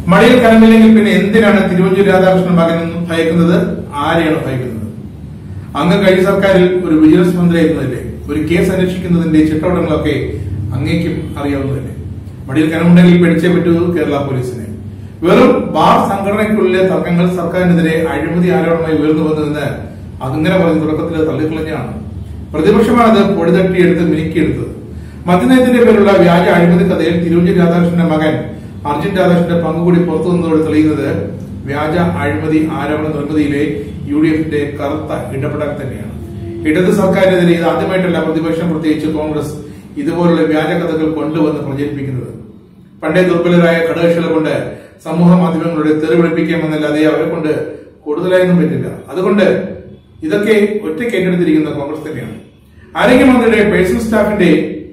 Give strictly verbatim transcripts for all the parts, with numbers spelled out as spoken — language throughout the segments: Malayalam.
മടിയിൽ കനമില്ലെങ്കിൽ പിന്നെ എന്തിനാണ് തിരുവഞ്ചൂർ രാധാകൃഷ്ണൻ മകനെന്നും ഭയക്കുന്നത്? ആരെയാണ് ഭയക്കുന്നത്? അങ്ങ് കഴിഞ്ഞ സർക്കാരിൽ ഒരു വിജിലൻസ് മന്ത്രിയായിരുന്നതല്ലേ? ഒരു കേസ് അന്വേഷിക്കുന്നതിന്റെ ചിട്ടവട്ടങ്ങളൊക്കെ അങ്ങേക്കും അറിയാവുന്നതല്ലേ? മടിയിൽ കനമുണ്ടെങ്കിൽ പിടിച്ചേ പറ്റൂ കേരള പോലീസിനെ. വെറും ബാർ സംഘടനയ്ക്കുള്ളിലെ തർക്കങ്ങൾ സർക്കാരിനെതിരെ അഴിമതി ആരോപണമായി ഉയർന്നു വന്നതെന്ന് അതിങ്ങനെ പറഞ്ഞ തുടക്കത്തിൽ തള്ളിക്കളഞ്ഞാണ്. പ്രതിപക്ഷമാണത് പൊടിതട്ടിയെടുത്ത് മിനുക്കിയെടുത്തത്. മദ്യനയത്തിന്റെ പേരുള്ള വ്യാജ അഴിമതി കഥയിൽ തിരുവഞ്ചൂർ രാധാകൃഷ്ണന്റെ മകൻ അർജുൻ രാധാകൃഷ്ണന്റെ പങ്കുകൂടി പുറത്തു നിന്നതോടെ തെളിയുന്നത് വ്യാജ അഴിമതി ആരോപണ നിർമ്മിതിയിലെ യു ഡി എഫിന്റെ കറുത്ത ഇടപെടൽ തന്നെയാണ്. ഇടത് സർക്കാരിനെതിരെ ഇത് ആദ്യമായിട്ടല്ല പ്രതിപക്ഷം, പ്രത്യേകിച്ച് കോൺഗ്രസ്, ഇതുപോലുള്ള വ്യാജ കഥകൾ കൊണ്ടുവന്ന് പ്രചരിപ്പിക്കുന്നത്. പണ്ടേ ദുർബലരായ ഘടകകക്ഷികളെ കൊണ്ട് സമൂഹ മാധ്യമങ്ങളുടെ തെറിവിളിപ്പിക്കാമെന്നല്ലാതെ അവരെ കൊണ്ട് കൂടുതലായൊന്നും പറ്റില്ല. അതുകൊണ്ട് ഇതൊക്കെ ഒറ്റയ്ക്ക് ഏറ്റെടുത്തിരിക്കുന്ന കോൺഗ്രസ് തന്നെയാണ്. ആരോഗ്യമന്ത്രിയുടെ പേഴ്സണൽ സ്റ്റാഫിന്റെ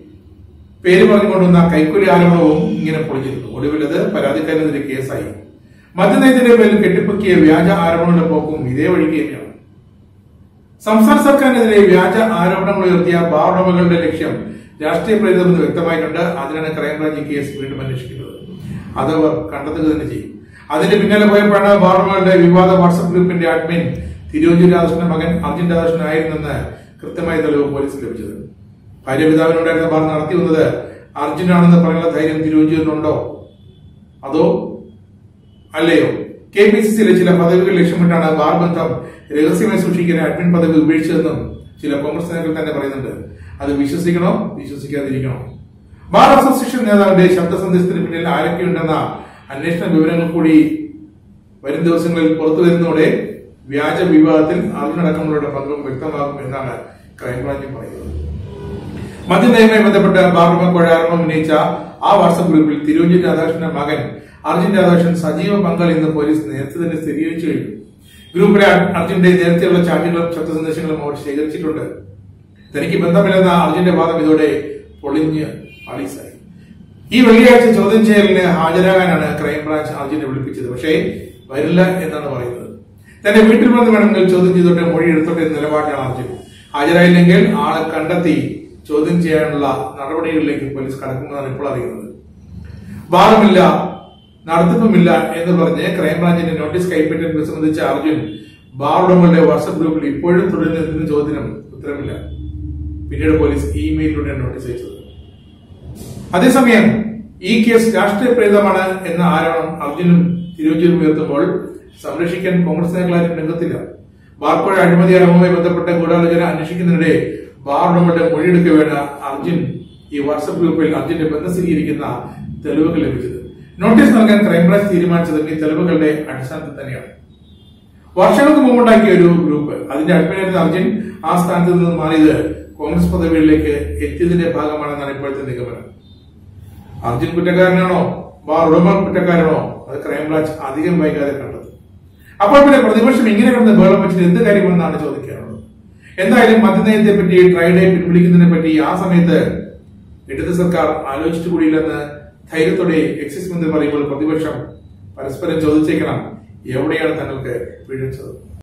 പേര് പറഞ്ഞുകൊണ്ടുവന്ന കൈക്കൂലി ആരോപണവും ഇങ്ങനെ പൊളിഞ്ഞിരുന്നു. ഒടുവിലത് പരാതിക്കാരനെതിരെ കേസായി. മദ്യനയത്തിന്റെ പേരിൽ കെട്ടിപ്പൊക്കിയ വ്യാജ ആരോപണങ്ങളുടെ പോക്കും ഇതേ വഴിക്ക് തന്നെയാണ്. സംസ്ഥാന സർക്കാരിനെതിരെ വ്യാജ ആരോപണങ്ങൾ ഉയർത്തിയ ബാർ ഉടമകളുടെ ലക്ഷ്യം രാഷ്ട്രീയ പ്രേരിതമെന്ന് വ്യക്തമായിട്ടുണ്ട്. അതിനാണ് ക്രൈംബ്രാഞ്ച് കേസ് വീണ്ടും അന്വേഷിക്കുന്നത്. അതവർ കണ്ടെത്തുക തന്നെ ചെയ്യും. അതിന്റെ പിന്നാലെ പോയപ്പോഴാണ് ബാർ ഉടമകളുടെ വിവാദ വാട്സ്ആപ്പ് ഗ്രൂപ്പിന്റെ അഡ്മിൻ തിരുവഞ്ചൂർ രാധാകൃഷ്ണൻ മകൻ അർജുൻ രാധാകൃഷ്ണൻ ആയിരുന്നെന്ന് കൃത്യമായ തെളിവ് പോലീസിന് ലഭിച്ചത്. ഭാര്യ പിതാവിനുണ്ടായിരുന്ന ബാർ നടത്തി വന്നത് അർജുനാണെന്ന് പറയാനുള്ള ധൈര്യം തിരുവഞ്ചൂരിനുണ്ടോ അതോ അല്ലയോ? കെ പി സി സിയിലെ ചില പദവികൾ ലക്ഷ്യമിട്ടാണ് ബാർ ബന്ധം രഹസ്യമായി സൂക്ഷിക്കാൻ അഡ്മിൻ പദവി ഉപേക്ഷിച്ചതെന്നും ചില കോൺഗ്രസ് നേതാക്കൾ തന്നെ പറയുന്നുണ്ട്. അത് വിശ്വസിക്കണോ വിശ്വസിക്കാതിരിക്കണോ? ബാർ അസോസിയേഷൻ നേതാവിന്റെ ശബ്ദ സന്ദേശത്തിന് പിന്നിൽ ആരൊക്കെയുണ്ടെന്ന അന്വേഷണ വിവരങ്ങൾ കൂടി വരും ദിവസങ്ങളിൽ പുറത്തു വരുന്നതോടെ വ്യാജ വിവാദത്തിൽ അർജുനടക്കമുള്ളവരുടെ പങ്കും വ്യക്തമാകും എന്നാണ് ക്രൈംബ്രാഞ്ച് പറയുന്നത്. മദ്യനയവുമായി ബന്ധപ്പെട്ട് ബാർ ഉടമ ആരോപണം ഉന്നയിച്ച ആ വാട്സ്ആപ്പ് ഗ്രൂപ്പിൽ തിരുവഞ്ചൂർ രാധാകൃഷ്ണന്റെ മകൻ അർജുൻ രാധാകൃഷ്ണൻ സജീവ പങ്കാളിയെന്ന് പോലീസ് നേരത്തെ തന്നെ സ്ഥിരീകരിച്ചു കഴിഞ്ഞു. ഗ്രൂപ്പിലെ അർജുന്റെ നേരത്തെയുള്ള ചാറ്റുകളും ശബ്ദ സന്ദേശങ്ങളും അവർ ശേഖരിച്ചിട്ടുണ്ട്. തനിക്ക് ബന്ധമില്ലെന്ന അർജുന്റെ വാദം ഇതോടെ പൊളിഞ്ഞ് പാളീസായി. ഈ വെള്ളിയാഴ്ച ചോദ്യം ചെയ്യലിന് ഹാജരാകാനാണ് ക്രൈംബ്രാഞ്ച് അർജുനെ വിളിപ്പിച്ചത്. പക്ഷേ വരില്ല എന്നാണ് പറയുന്നത്. തന്റെ വീട്ടിൽ വന്ന് വേണമെങ്കിൽ ചോദ്യം ചെയ്തോട്ടെ, മൊഴി എടുത്തോട്ടെ എന്ന നിലപാടാണ് അർജുൻ. ഹാജരായില്ലെങ്കിൽ ആളെ കണ്ടെത്തി ചോദ്യം ചെയ്യാനുള്ള നടപടികളിലേക്ക് പോലീസ് കടക്കുമെന്നാണ് ഇപ്പോൾ അറിയുന്നത്. ബാറുമില്ല, നടത്തിപ്പുമില്ല എന്ന് പറഞ്ഞ് ക്രൈംബ്രാഞ്ചിന്റെ നോട്ടീസ് കൈപ്പറ്റിയത് സംബന്ധിച്ച അർജുൻ ബാർ ഉടമകളുടെ വാട്സ്ആപ്പ് ഗ്രൂപ്പിൽ ഇപ്പോഴും തുടരുന്ന ചോദ്യത്തിനും ഉത്തരമില്ല. പിന്നീട് പോലീസ് ഇമെയിലിലൂടെ നോട്ടീസ് അയച്ചത്. അതേസമയം ഈ കേസ് രാഷ്ട്രീയ പ്രേരിതമാണ് എന്ന ആരോപണം അർജുനും തിരുവഞ്ചൂരും ഉയർത്തുമ്പോൾ സംരക്ഷിക്കാൻ കോൺഗ്രസ് നേതാക്കളാരും രംഗത്തില്ല. ബാർക്കോഴ അഴിമതി ആരോപണവുമായി ബന്ധപ്പെട്ട ഗൂഢാലോചന അന്വേഷിക്കുന്നതിനിടെ ബാർ ഉടമകളുടെ മൊഴിയെടുക്കവേണ്ട അർജുൻ ഈ വാട്സ്ആപ്പ് ഗ്രൂപ്പിൽ അർജുന്റെ ബന്ധം സ്ഥിരീകരിക്കുന്ന തെളിവുകൾ ലഭിച്ചത്. നോട്ടീസ് നൽകാൻ ക്രൈംബ്രാഞ്ച് തീരുമാനിച്ചത് ഈ തെളിവുകളുടെ അടിസ്ഥാനത്തിൽ തന്നെയാണ്. വർഷങ്ങൾക്ക് മുമ്പുണ്ടാക്കിയ ഒരു ഗ്രൂപ്പ്, അതിന്റെ അഡ്മിനായിരുന്ന അർജുൻ ആ സ്ഥാനത്ത് നിന്ന് മാറിയത് കോൺഗ്രസ് പദവികളിലേക്ക് എത്തിയതിന്റെ ഭാഗമാണെന്നാണ് ഇപ്പോഴത്തെ നിഗമനം. അർജുൻ കുറ്റക്കാരനാണോ ബാർ ഉടമ കുറ്റക്കാരനോ അത് ക്രൈംബ്രാഞ്ച് അധികം വൈകാതെ കണ്ടത്. അപ്പോൾ പിന്നെ പ്രതിപക്ഷം ഇങ്ങനെ കിടന്ന് ബഹളം വെച്ചിട്ട് എന്ത് കാര്യമെന്നാണ് ചോദിക്കാറുള്ളത്. എന്തായാലും മദ്യനയത്തെ പറ്റി ട്രൈഡേ പിൻവലിക്കുന്നതിനെ പറ്റി ആ സമയത്ത് ഇടത് സർക്കാർ ആലോചിച്ചു കൂടിയില്ലെന്ന് ധൈര്യത്തോടെ എക്സൈസ് മന്ത്രി പറയുമ്പോൾ പ്രതിപക്ഷം പരസ്പരം ചോദിച്ചേക്കണം, എവിടെയാണ് തങ്ങൾക്ക് പിഴച്ചത്?